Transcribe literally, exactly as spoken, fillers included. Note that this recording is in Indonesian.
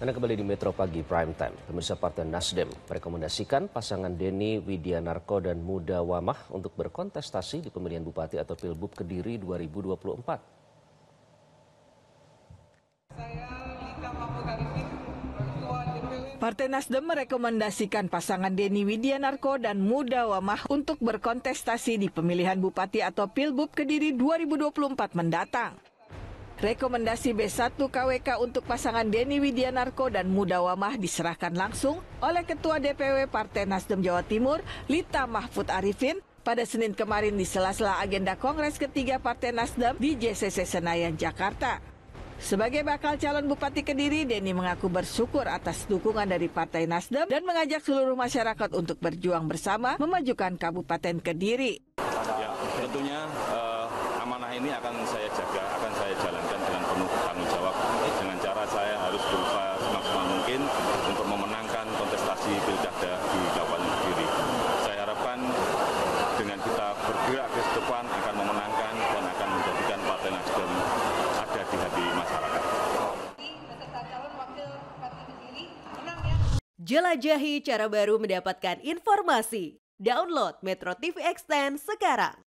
Anda kembali di Metro Pagi Prime Time. Pemirsa Partai Nasdem merekomendasikan pasangan Denny Widianarko dan Muda Wamah untuk berkontestasi di pemilihan Bupati atau Pilbub Kediri dua ribu dua puluh empat. Partai Nasdem merekomendasikan pasangan Denny Widianarko dan Muda Wamah untuk berkontestasi di pemilihan Bupati atau Pilbub Kediri dua ribu dua puluh empat mendatang. Rekomendasi B satu K W K untuk pasangan Denny Widianarko dan Muda Wamah diserahkan langsung oleh Ketua D P W Partai Nasdem Jawa Timur, Lita Mahfud Arifin, pada Senin kemarin di sela-sela agenda Kongres ketiga Partai Nasdem di J C C Senayan, Jakarta. Sebagai bakal calon Bupati Kediri, Denny mengaku bersyukur atas dukungan dari Partai Nasdem dan mengajak seluruh masyarakat untuk berjuang bersama memajukan Kabupaten Kediri. Ya, tentunya uh, amanah ini akan saya jaga, akan saya jalankan dengan penuh tanggung jawab. Dengan cara saya harus berusaha semaksimal mungkin untuk memenangkan kontestasi pilkada di Kabupaten Kediri. Saya harapkan dengan kita bergerak ke depan akan memenangkan dan akan menjadikan Partai Nasdem ada di hati masyarakat. Jelajahi cara baru mendapatkan informasi. Download Metro T V Extend sekarang.